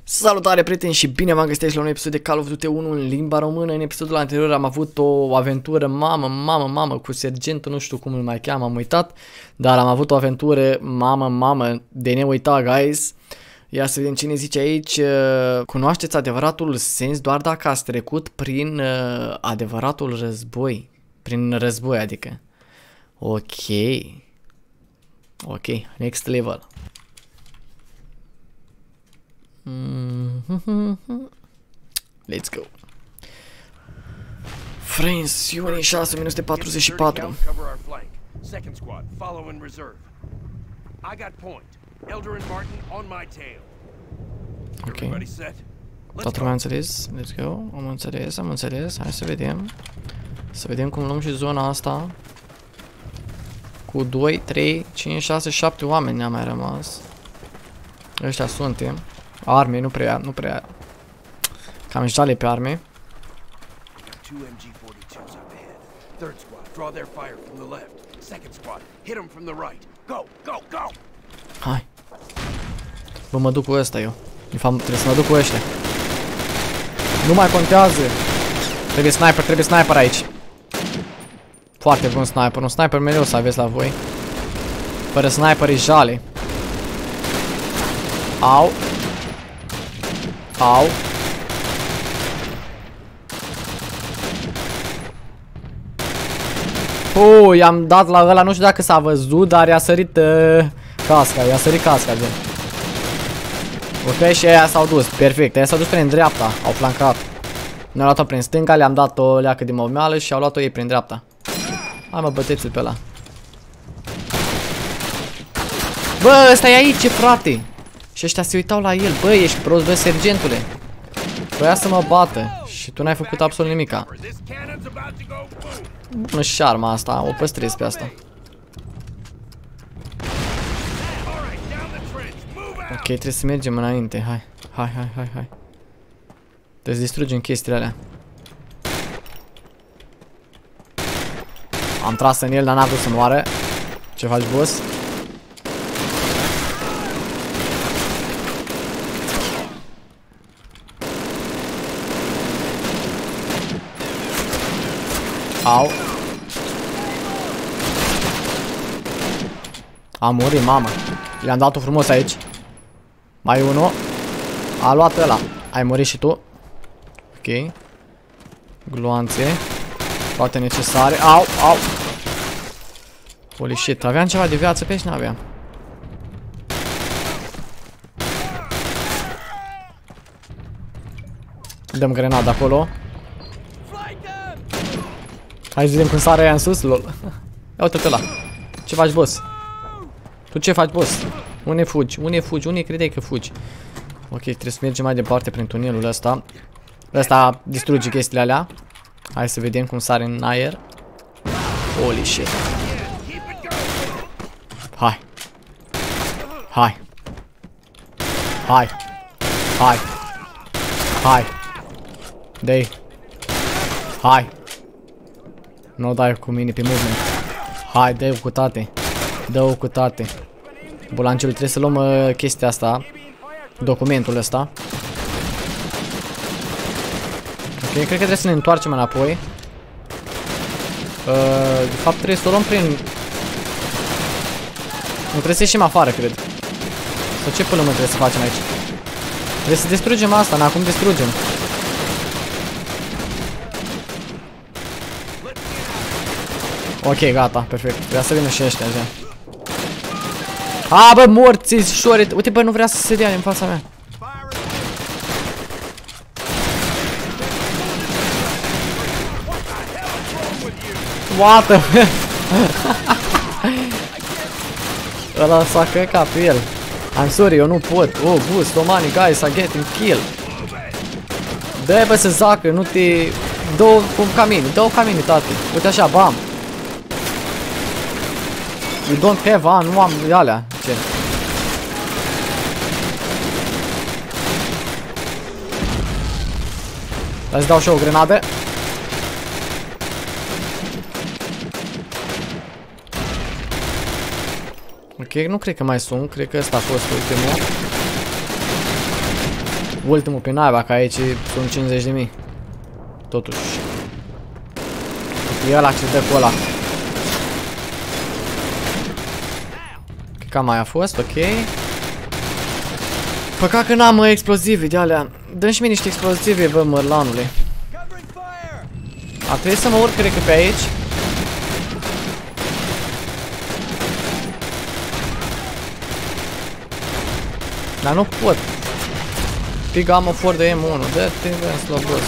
Salutare prieteni și bine v-am găsit la un episod de Call of Duty 1 în limba română. În episodul anterior am avut o aventură mamă cu sergentul, nu știu cum îl mai cheamă, am uitat. Dar am avut o aventură mamă de neuitat, guys. Ia să vedem ce ne zice aici. Cunoașteți adevăratul sens doar dacă ați trecut prin adevăratul război. Prin război, adică. Ok, next level. Let's go. Fracțiune 6 minus 44. Second squad, follow in reserve. I got point. Elder and Martin on my tail. Ok. Everybody set? Toată lumea a înțeles? Let's go. Am înțeles. Hai să vedem. Să vedem cum luăm și zona asta. Cu 2, 3, 5, 6, 7 oameni ne-a mai rămas. Ăștia suntem. Arme, nu prea. Cam jale pe arme. Two MG-42s up ahead. Third squad, draw their fire from the left. Second squad, hit them from the right. Go! Hai. Bă, mă duc cu ăsta eu. De fapt, trebuie să mă duc cu ăștia. Nu mai contează. Trebuie sniper aici. Foarte bun sniper. Un sniper mereu să aveți la voi. Fără sniper e jale. Au. I-am dat la ăla, nu știu dacă s-a văzut, dar i-a sărit casca, gen. Ok, și aia s-au dus, perfect, aia s-au dus prin dreapta, au flancat. Ne-au luat-o prin stânga, le-am dat o leacă de momeală și au luat-o ei prin dreapta. Hai mă, băteți-l pe ăla. Bă, ăsta e aici, frate. Și ăștia se uitau la el, bă, ești prost, bă, sergentule. Voia să mă bată și tu n-ai făcut absolut nimica. Bună și arma asta, o păstrez pe asta. Ok, trebuie să mergem înainte, hai. Trebuie să distrugem chestiile alea. Am tras în el, dar n-a vrut să moară. Ce faci, boss? Au. A murit, mamă. Le-am dat-o frumos aici. Mai unul. A luat ăla. Ai murit și tu. Ok. Gloanțe. Toate necesare. Au. Holy shit. Aveam ceva de viață pe aici? N-aveam. Dăm grenada acolo. Hai să vedem cum sare aia în sus, lol. Ia uite-te ăla. Ce faci, boss? Tu ce faci, boss? Unde fugi? Unde credeai că fugi? Ok, trebuie să mergem mai departe prin tunelul ăsta. Ăsta distruge chestiile alea. Hai să vedem cum sare în aer. Holy shit. Hai. Dei. Hai. Nu dai cu mine pe movement. Hai, dă-o cu tate. Bulancelul, trebuie să luăm chestia asta. Documentul ăsta. Ok, cred că trebuie să ne întoarcem înapoi. De fapt trebuie să o luăm prin... Nu trebuie să ieșim afară, cred. Sau ce până trebuie să facem aici? Trebuie să distrugem asta, n-acum distrugem. Ok, gata, perfect. Vrea să vină și ăștia, așa. A, bă, morți, șoare. Uite, bă, nu vrea să se dea în fața mea. What the fuck? Ăla s-a căcat pe el. I'm sorry, eu nu pot. Oh, boost, so many guys are getting killed. Dă-i, bă, să zacă, nu te... Dă-o cu camini, tati. Uite așa, bam. You don't have, nu am alea. Ce? Hai-ți dau și eu o grenadă. Ok, nu cred că mai sunt. Cred că ăsta a fost ultimul. ultimul pe naiba, că aici sunt 50.000. Totuși. E ăla ce dă cu ăla. Cam mai a fost, ok. Păcat că n-am explozive de alea. Dă-mi și mie niște explozive, bă, mărlanule. Ar trebui să mă urc, cred că pe aici. Dar nu pot. Big ammo for de M1. Dă-te, bă, slobos.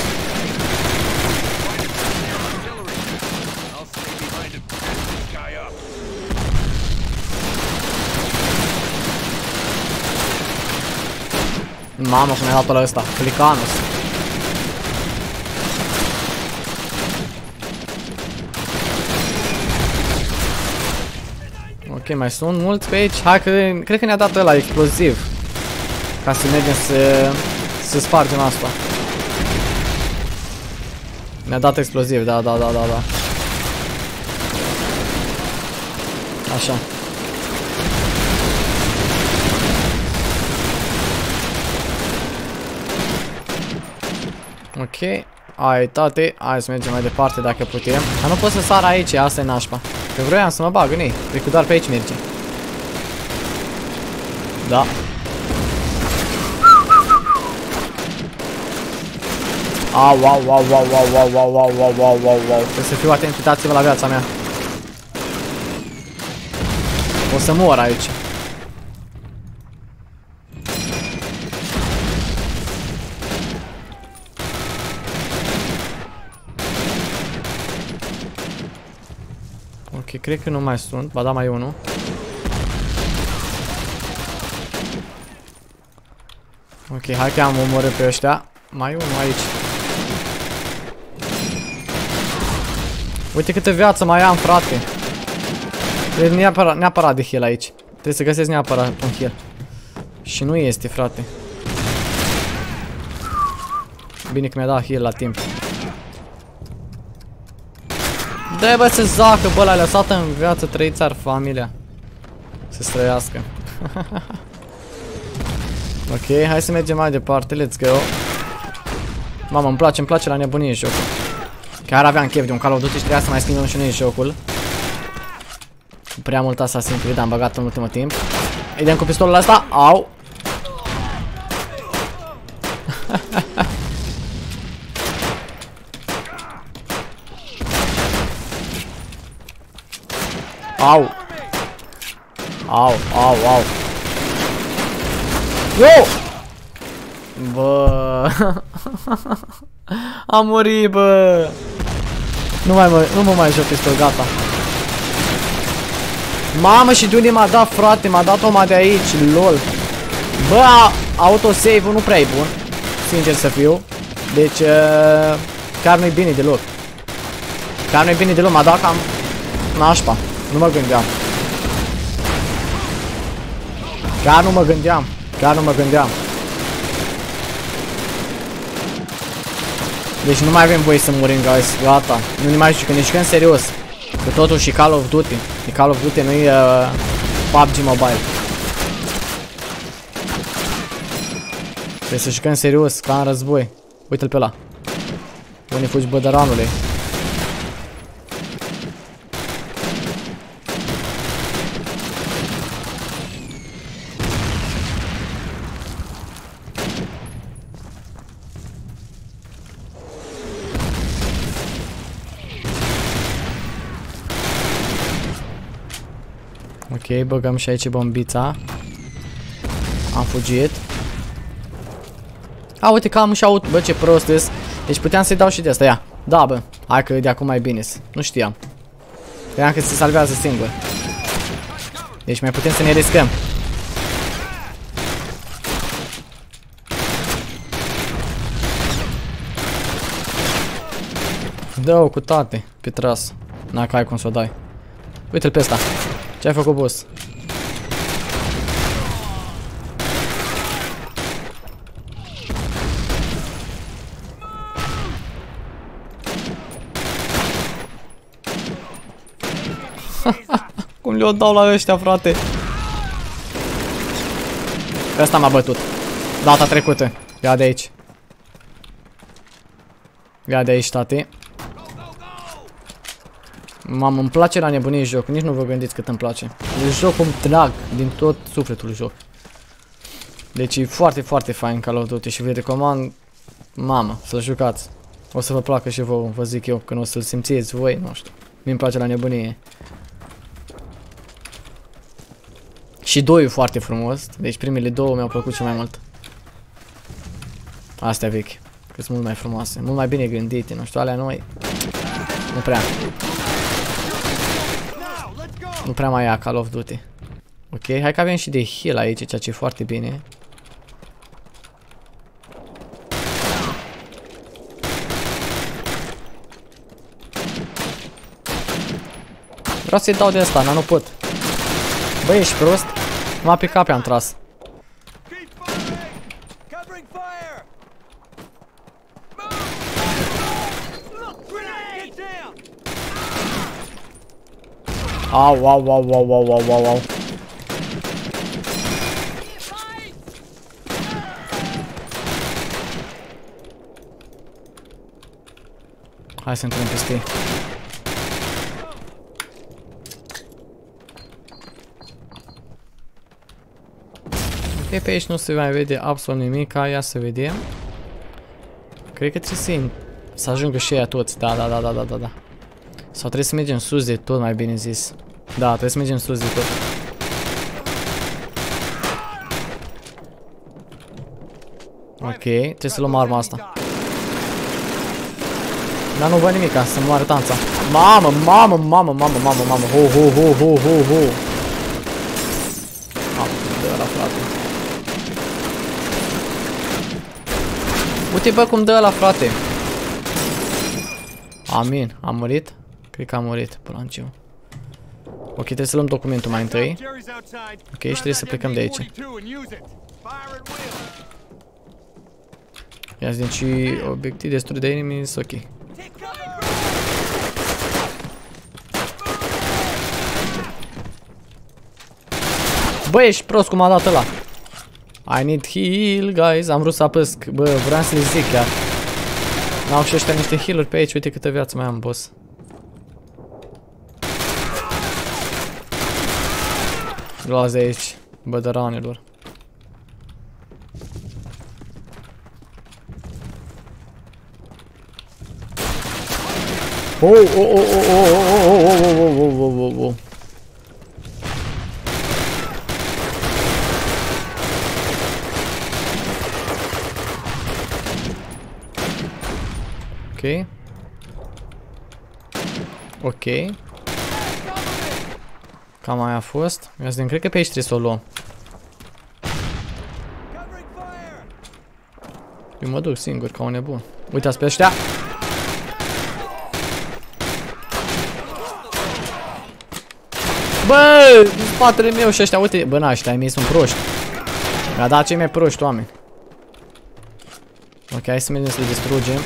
Mamă, cum mi-a dat ăla ăsta, Flicanus. Ok, mai sunt mulți pe aici. Hai că, cred că ne-a dat ăla exploziv. Ca să mergem să spargem asta. Ne-a dat exploziv, da. Așa. Ok, ai tate, hai să mergem mai departe dacă putem. Dar nu pot să sar aici, asta e nașpa. Că vroiam să mă bag în ei, cred că doar pe aici merge. Da. Au. Trebuie să fiu atent, uitați-vă la viața mea. O să mor aici. Ok, cred că nu mai sunt. Ba da, mai e unul. Ok, hai că am omorât pe ăștia. Mai e unul aici. Uite câtă viață mai am, frate. Trebuie neapărat de heal aici. Trebuie să găsesc neapărat un heal. Și nu este, frate. Bine că mi-a dat heal la timp. Dă-i, bă, să zacă, bă, l-ai lăsat în viață, trăiți ar familia. Să străiască. Ok, hai să mergem mai departe, let's go. Mamă, îmi place la nebunie jocul. Chiar aveam chef de un Call of Duty și trebuia să mai schimbăm și noi jocul. Prea mult Assassin's Creed am băgat în ultimul timp. Îi dăm cu pistolul ăsta, au. Au. Yo! Bă. Am murit, bă. Nu mă mai joc pistol, gata. Mamă, și de unde m-a dat, frate? M-a dat oma de aici, lol. Bă, autosave-ul nu prea e bun, sincer să fiu. Deci, chiar nu-i bine deloc. M-a dat cam nașpa. Nu mă gândeam. Chiar nu mă gândeam. Deci nu mai avem voie să murim, guys. Gata. Nu ne mai jucăm, ne jucăm serios. Că totuși e Call of Duty. E Call of Duty, nu e PUBG Mobile. Trebuie să jucăm serios, ca în război. Uite-l pe ăla. Unde fugi, bădăranule? Ok, băgăm și aici bombița. Am fugit. A, uite că am și auto. Bă, ce prost -s. Deci puteam să-i dau și de asta, ia. Da, bă, hai că de acum mai bine -s. Nu știam. Credeam că se salvează singur. Deci mai putem să ne riscăm. Dă-o cu tate, pe tras. N-ai că ai cum să o dai. Uite-l pe ăsta. Ce ai făcut, boss? Cum le-o dau la ăștia, frate? Pe ăsta m-a bătut data trecută. Ia de aici. Ia de aici, tati. Mamă, îmi place la nebunie jocul, nici nu vă gândiți cât îmi place. Deci jocul îmi trag din tot sufletul joc. Deci e foarte, foarte fain Call of Duty și vă recomand, mamă, să-l jucați. O să vă placă și vouă, vă zic eu, când o să-l simțiți voi, nu știu. Mi-mi place la nebunie. Și 2 e foarte frumos, deci primele 2 mi-au plăcut cel mai mult. Astea vechi, că sunt mult mai frumoase, mult mai bine gândite, nu știu, alea noi. Nu prea. Nu prea mai ia Call of Duty. Ok, hai că avem și de heal aici, ceea ce e foarte bine. Vreau să-i dau de asta, dar nu pot. Băi, ești prost? M-a picat pe am tras. Au, au, au, au, au, au, au, au. Hai să intrăm peste ei. Ok, pe aici nu se mai vede absolut nimic, ia să vedem. Cred că trebuie să ajungă și aia toți, da. Sau trebuie să mergem sus de tot, mai bine zis. Da, trebuie să mergem sus de tot. Ok, trebuie să luăm arma asta. Dar nu văd nimica, să moară tanța. Mamă, mamă, mamă, mamă, mamă, mamă. Ho. Mamă, cum dă ăla, frate. Uite, bă, cum dă ăla, frate. Amin, am murit? Cred că am murit, până în ciu. Ok, trebuie să luăm documentul mai întâi. Ok, și trebuie să plecăm de aici. Ia zi, deci obiectiv destul de enemies, ok. Bă, ești prost cum a dat ăla. I need heal, guys. Am vrut să apăs. Bă, vreau să le zic chiar. N-au și ăștia niște heal-uri pe aici. Uite câtă viață mai am, boss. Luați de aici, bădăranilor. Oh. Ok. Cam aia a fost. Cred că pe aici trebuie să o luăm. Eu mă duc singur ca un nebun. Uitați pe ăștia. Bă, în spatele meu și ăștia, uite. Bă, n-aștia, ai mei sunt proști. Mi-a dat cei mai proști oameni. Ok, hai să mergem să le distrugem.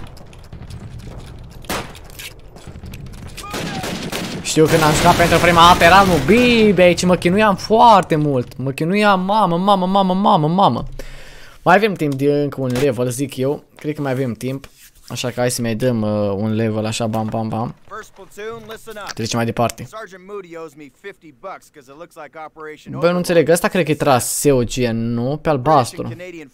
Știu când am jucat pentru prima dată eram bibe aici, mă chinuiam foarte mult. Mă chinuiam, mamă. Mai avem timp de încă un level, zic eu. Cred că mai avem timp. Așa că hai să mai dăm un level așa, bam. Trecem mai departe. Bă, nu înțeleg, ăsta cred că e traseu gen, nu? Pe albastru.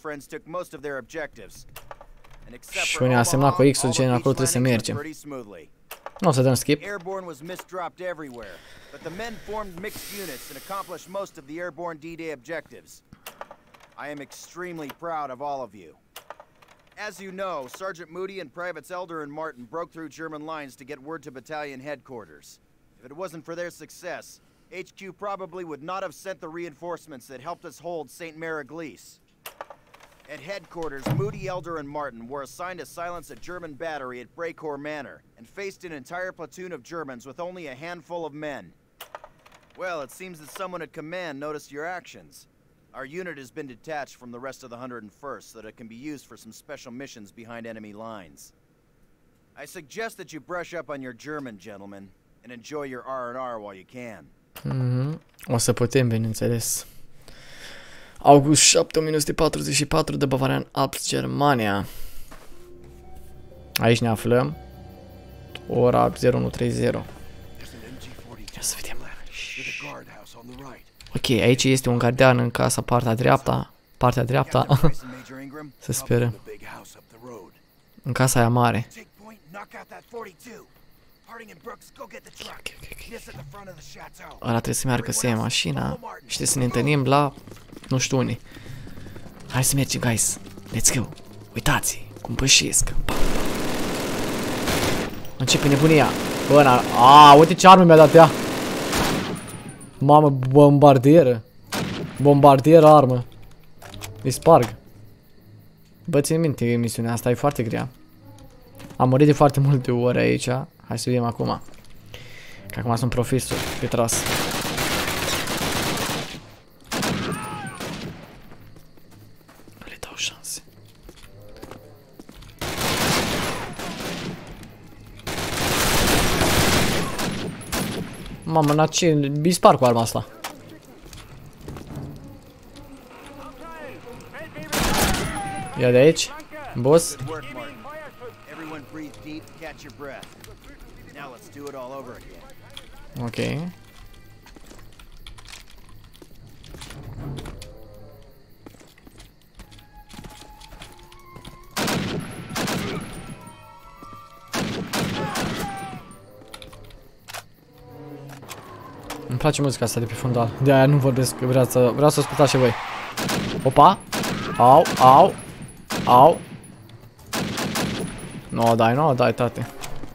Și unii a semnat cu X-ul gen, acolo trebuie să mergem. Nu o să dăm skip. Airborne was misdropped everywhere, but the men formed mixed units and accomplished most of the airborne D-Day objectives. I am extremely proud of all of you. As you know, Sergeant Moody and Privates Elder and Martin broke through German lines to get word to battalion headquarters. If it wasn't for their success, HQ probably would not have sent the reinforcements that helped us hold St. Mary-Glise. At headquarters, Moody, Elder, and Martin were assigned to silence a German battery at Breakor Manor and faced an entire platoon of Germans with only a handful of men. Well, it seems that someone at command noticed your actions. Our unit has been detached from the rest of the 101st so that it can be used for some special missions behind enemy lines. I suggest that you brush up on your German, gentlemen, and enjoy your R&R while you can. O să putem, bineînțeles. August 7, 1944 de Bavarian Alps, Germania. Aici ne aflăm. Ora 0130. Ia să vedem. Ok, aici este un gardian în casa partea dreapta. Partea dreapta. Să sperăm. În casa aia mare. Ăla trebuie să meargă să ia mașina și trebuie să ne întâlnim la nu știu unde. Hai să mergem, guys. Let's go. Uitați cum pășesc. Începe nebunia. Bă, uite ce armă mi-a dat ea. Mamă, bombardieră. Bombardieră armă. Îi sparg. Bă, ține minte, misiunea asta e foarte grea. Am murit de foarte multe ori aici. Hai să vedem acum. Că acum sunt profesor pe tras. Nu le dau șanse. Mamă, na ce? Îi spar cu arma asta. Ia de aici. Boss. Ok. Îmi place muzica asta de pe fundal. De aia nu vorbesc, vreau să ascultați și voi. Opa! Au, au! Au! No, dai, tate.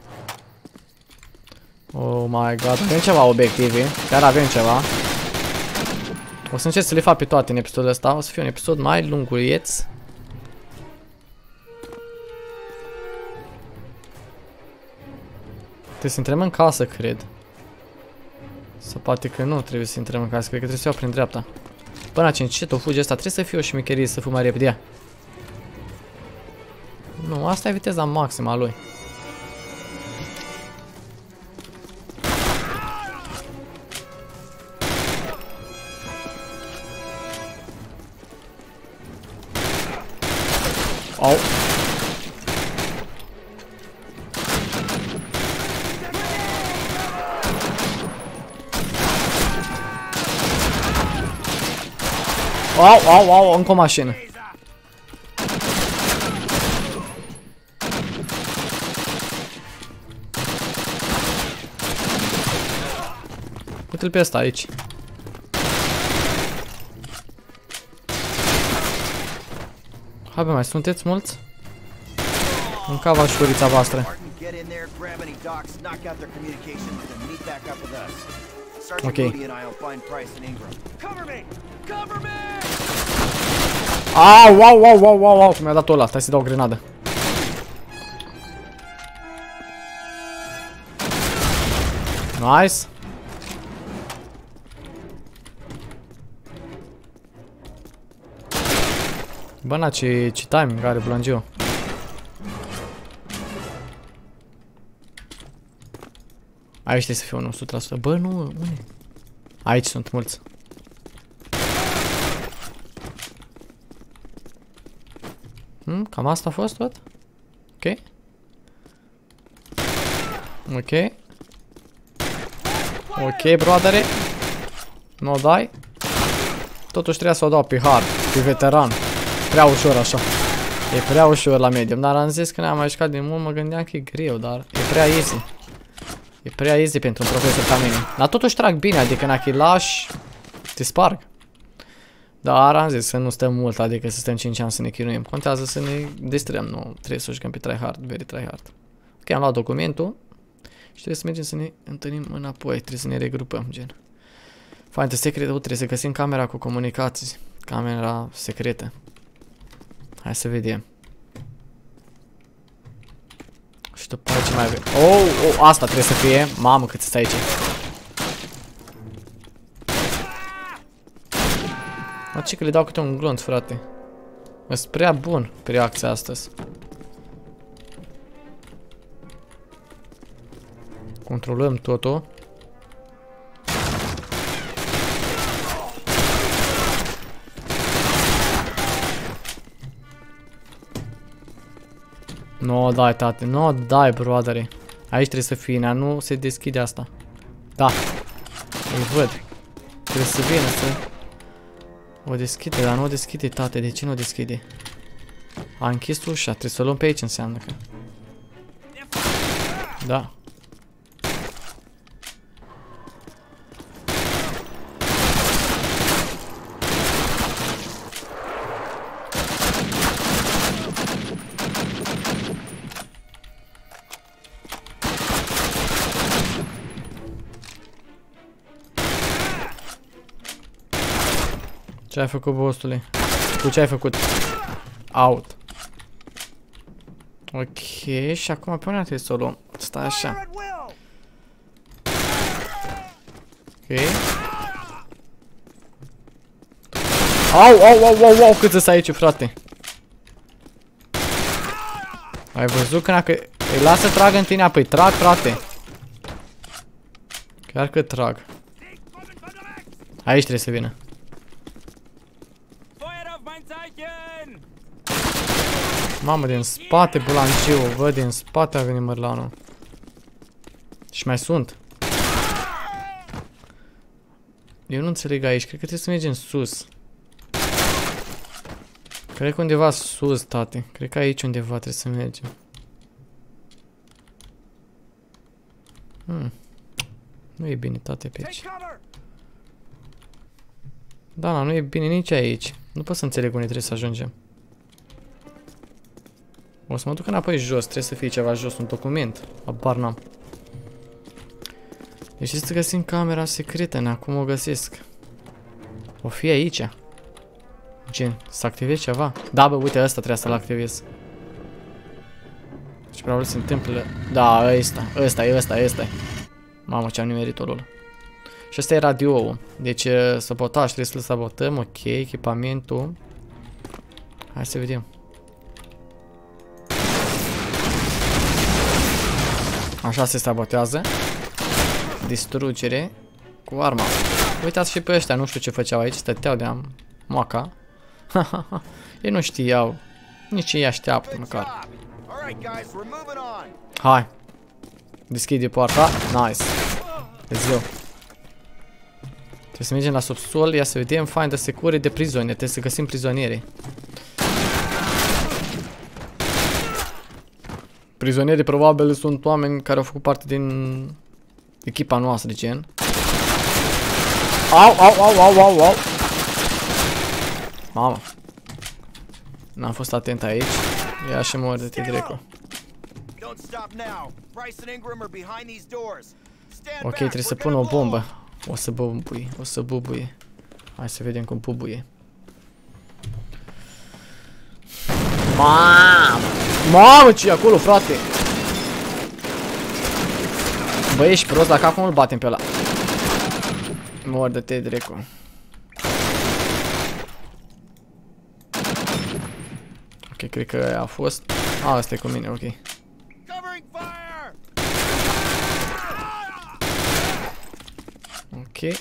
Oh my god, avem ceva obiective. Chiar avem ceva. O să încerc să le fac pe toate în episodul ăsta. O să fie un episod mai lunguieț. Trebuie să intrăm în casă, cred. Sau poate că nu trebuie să intrăm în casă. Cred că trebuie să iau prin dreapta. Până ce încet o fuge asta. Trebuie să fie o șmecherie, să fiu mai repede. Nu, asta e viteza maximă a lui. Au. Au, încă o mașină. Uite-l pe ăsta aici. Hai bă, mai sunteți mulți? În cava șurița voastră. Ok. Au, mi-a dat-o ăla, stai să dau o grenadă. Nice. Bă, na, ce timing are Blangiu. Aici trebuie să fie unul 100%. Bă, nu, unde? Aici sunt mulți. Cam asta a fost tot? Ok. Ok. Ok, broadere. Nu o dai. Totuși trebuie să o dau pe hard, pe veteran. Prea ușor așa. E prea ușor la medium, dar am zis că ne-am mai jucat de mult, mă gândeam că e greu, dar e prea easy. E prea easy pentru un profesor ca mine. Dar totuși trag bine, adică n-a că lași, te sparg. Dar am zis să nu stăm mult, adică să stăm 5 ani să ne chinuim. Contează să ne distrăm, nu trebuie să jucăm pe tryhard, very tryhard. Ok, am luat documentul. Și trebuie să mergem să ne întâlnim înapoi, trebuie să ne regrupăm, gen. Fainte secretă, trebuie să găsim camera cu comunicații. Camera secretă. Hai să vedem. Și după ce mai avem. Oh, asta trebuie să fie. Mamă, cât stai aici. Mă, ce că le dau câte un glonț, frate. Mă-s prea bun pe reacția astăzi. Controlăm totul. Nu dai, tate, nu dai, broadere. Aici trebuie să fie, nu se deschide asta. Da. Îi văd. Trebuie să vină să... O deschide, dar nu o deschide, tate. De ce nu o deschide? A închis ușa, trebuie să o luăm pe aici, înseamnă că... Da. Ce ai făcut, bossule? Cu ce ai făcut? Out. Ok, și acum pe unde trebuie să o luăm? Stai așa. Ok. Au, cât să aici, frate. Ai văzut că îi lasă trag în tine, apoi trag, frate. Chiar că trag. Aici trebuie să vină. Mamă, din spate bulanciu, văd, din spate a venit mărlanul. Și mai sunt. Eu nu înțeleg aici, cred că trebuie să mergem sus. Cred că undeva sus, tate. Cred că aici undeva trebuie să mergem. Nu e bine, tate, pe aici. Da, nu e bine nici aici. Nu pot să înțeleg unde trebuie să ajungem. O să mă duc înapoi jos, trebuie să fie ceva jos, un document. Abar n-am. Deci trebuie să găsim camera secretă, acum o găsesc. O fi aici. Gen, să activez ceva. Da, bă, uite, ăsta trebuie să-l activez. Deci probabil se întâmplă... Da, ăsta e. Mamă, ce-am nimerit-o, lol. Și ăsta e radio-ul. Deci, sabotaj, trebuie să-l sabotăm, ok, echipamentul. Hai să vedem. Așa se sabotează. Distrugere cu arma. Uitați și pe ăștia, nu știu ce făceau aici, stăteau de-am moaca. Ei nu știau. Nici ei așteaptă măcar. Hai. Deschide poarta. Nice. Let's go. Trebuie să mergem la subsol, ia să vedem. Find the security de prizonieri. Trebuie să găsim prizonierii. Prizonierii probabil sunt oameni care au făcut parte din echipa noastră, gen. Au. Mamă. N-am fost atent aici. Ia și mor de Tidreco. Ok, trebuie să pun o bombă. O să bubuie. Hai să vedem cum bubuie. Mamă, ce e acolo, frate? Bă, ești prost, dacă acum îl batem pe ăla. Mor de Tidreco. Ok, cred că a fost. Asta e cu mine, ok. Ok.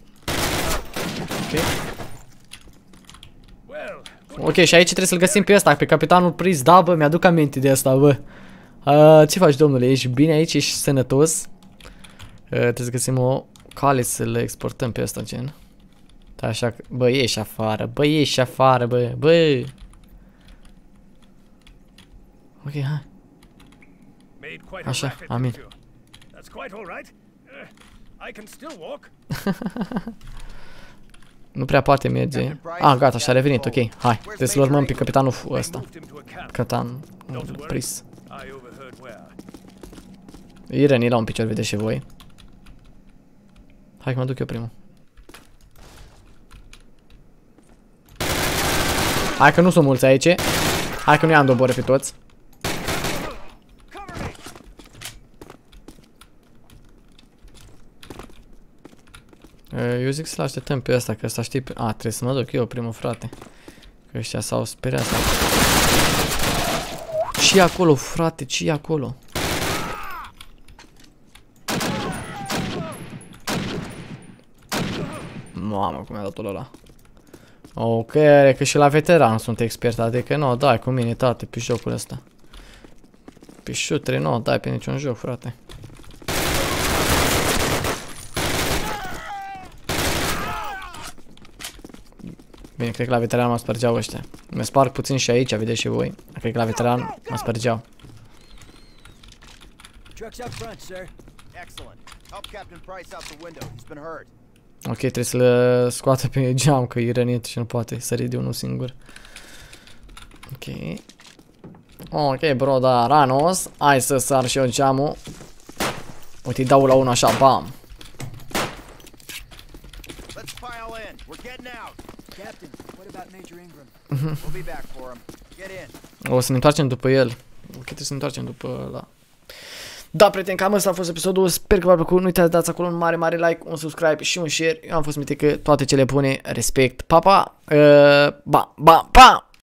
Ok, și aici trebuie să-l găsim pe ăsta, pe capitanul Priz. Da, bă, mi-aduc aminte de asta, bă. Ce faci, domnule? Ești bine aici? Ești sănătos? Trebuie să găsim o cale să-l exportăm pe ăsta, gen. Da, așa că... Bă, ieși afară, bă. Ok, hai. Așa, amin. Nu prea poate merge. Gata, și-a revenit, ok. Hai, trebuie să-l urmăm pe capitanul ăsta. Capitanul Priz. E rănit la un picior, vedeți și voi. Hai că mă duc eu primul. Hai că nu sunt mulți aici. Hai că nu i-am doboră pe toți. Eu zic să-l așteptăm pe ăsta, că ăsta știi... trebuie să mă duc eu primul, frate. Că ăștia s-au speriat. Ce-i acolo, frate? Ce-i acolo? Mamă, cum mi-a dat-o ăla. Ok, că și la veteran sunt expert, adică nu, dai cu mine, tate, pe jocul ăsta. Pe shooter nu dai pe niciun joc, frate. Bine, cred că la veteran mă spărgeau ăștia. Mă sparg puțin și aici, vedeți și voi. Cred că la veteran mă spărgeau. Ok, trebuie să le scoată pe geam, că e rănit și nu poate sări de unul singur. Ok. Ok, bro, da, Ranos. Hai să sar și eu geamul. Uite, îi dau la unul așa, bam. O să ne întoarcem după el. Ok, trebuie să ne întoarcem după ăla. Da, prieteni, cam ăsta a fost episodul. Sper că v-a plăcut. Nu uitați să dați acolo un mare like, un subscribe și un share. Eu am fost Mitică, toate cele bune. Respect. Pa, pa! Pa!